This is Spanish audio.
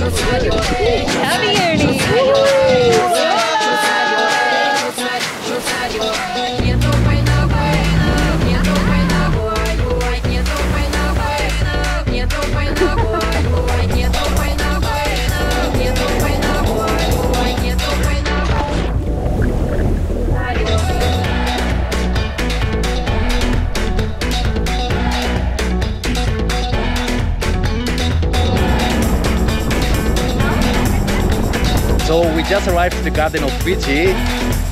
Happy early. So we just arrived at the Garden of Fiji.